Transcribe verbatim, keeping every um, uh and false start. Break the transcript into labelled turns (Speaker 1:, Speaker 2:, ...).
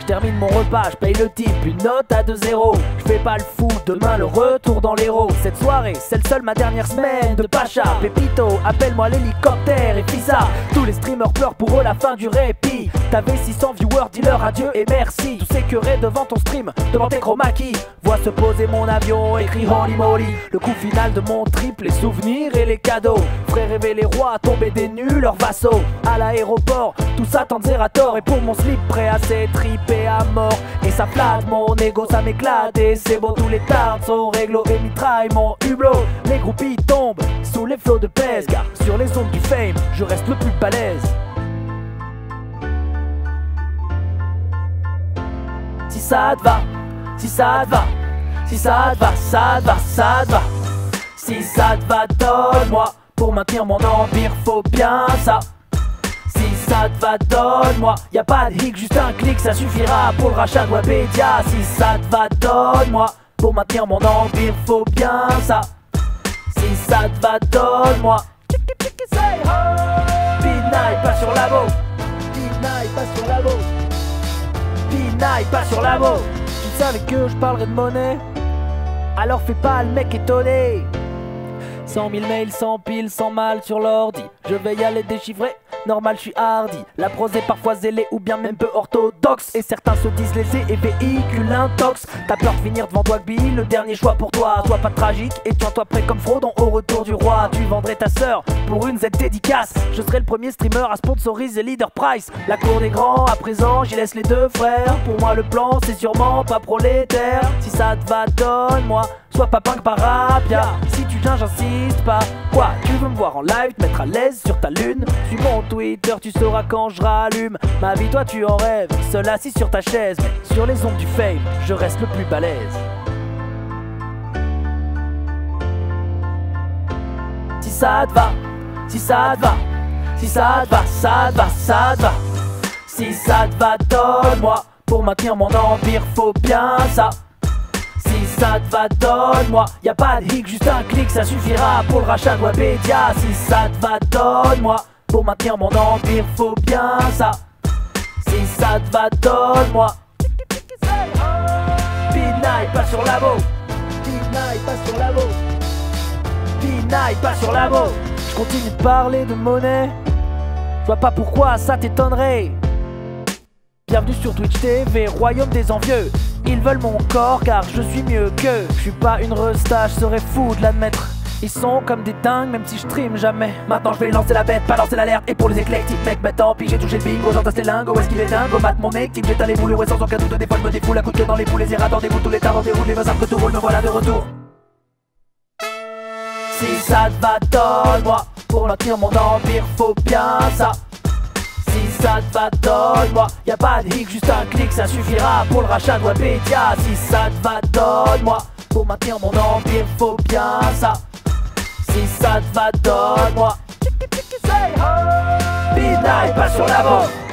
Speaker 1: termine mon repas, je paye le type, une note à deux zéro. Je fais pas le fou, demain le retour dans l'héros. Cette soirée, c'est le seul ma dernière semaine de Pacha. Pépito, appelle-moi l'hélicoptère et Fisa. Tous les streamers pleurent pour eux la fin du répit. T'avais six cents viewers, dis-leur adieu et merci. Tous écœurés devant ton stream, devant tes chroma key. Vois se poser mon avion, écrit holy moly. Le coup final de mon trip, les souvenirs et les cadeaux. Ferait rêver les rois, tomber des nus, leurs vassaux. À l'aéroport, tout ça tente Zerator. Et pour mon slip, prêt à s'étriper à mort. Et ça flatte mon ego, ça m'éclate. Et c'est bon, tous les tards sont réglo et mitraille mon hublot. Les groupies tombent sous les flots de pèse. Car sur les ondes du fame, je reste le plus balèze. Si ça te va, si ça te va, si ça te va, ça te va, ça te va. Si ça te va, donne-moi. Pour maintenir mon empire, faut bien ça. Si ça te va, donne-moi. Y'a pas de hic, juste un clic, ça suffira pour le rachat de Webedia. Si ça te va, donne-moi. Pour maintenir mon empire, faut bien ça. Si ça te va, donne-moi. Pinaille, pas sur la go. Pinaille, pas sur la go. Pinaille, pas sur la go. Tu savais que je parlerais de monnaie, alors fais pas le mec étonné. Cent mille mails, sans pile, sans mal sur l'ordi. Je vais y aller déchiffrer, normal je suis hardy. La prose est parfois zélée ou bien même peu orthodoxe. Et certains se disent lésés et véhiculent intox. T'as peur de finir devant Dwagby, le dernier choix pour toi. Sois pas tragique et tiens-toi prêt comme Frodon au retour du roi. Tu vendrais ta sœur pour une Z dédicace. Je serai le premier streamer à sponsoriser Leader Price. La cour des grands, à présent j'y laisse les deux frères. Pour moi le plan c'est sûrement pas prolétaire. Si ça te va, donne-moi. Sois pas punk parapia. Si tu viens j'insiste pas. Quoi, tu veux me voir en live, te mettre à l'aise sur ta lune? Suis mon Twitter, tu sauras quand je rallume. Ma vie toi tu en rêves, seul assis sur ta chaise. Mais sur les ondes du fame, je reste le plus balèze. Si ça te va, si ça te va, si ça te va, ça te va, ça te va. Si ça te va, donne-moi. Pour maintenir mon empire, faut bien ça. Si ça te va, donne-moi. Y'a pas de hic, juste un clic, ça suffira pour le rachat de Webedia. Si ça te va, donne-moi. Pour maintenir mon empire, faut bien ça. Si ça te va, donne-moi. Pinaille, pas sur la go. Pinaille, pas sur la go. Pinaille, pas sur la go. Je continue de parler de monnaie. Je vois pas pourquoi ça t'étonnerait. Bienvenue sur Twitch T V, royaume des envieux. Ils veulent mon corps car je suis mieux qu'eux. Je suis pas une resta, je serais fou de l'admettre. Ils sont comme des dingues même si je stream jamais. Maintenant je vais lancer la bête, pas lancer l'alerte. Et pour les éclectiques mec, bah tant pis j'ai touché le bingo. J'entasse les lingots, est-ce qu'il est dingue? Au mat mon équipe, j'éteins les boules. Ouais sans aucun doute, des fois je me défoule. La coup de pied dans les poules, les erreurs des boules. Tous les tards déroulent, les vases que tout roule. Me voilà de retour. Si ça te va, donne-moi. Pour maintenir mon empire, faut bien ça. Si ça te va, donne-moi. Y'a pas de hic, juste un clic, ça suffira pour le rachat de Webedia. Si ça te va, donne-moi. Pour maintenir mon empire, faut bien ça. Si ça te va, donne-moi. Pinaille, pas sur la go.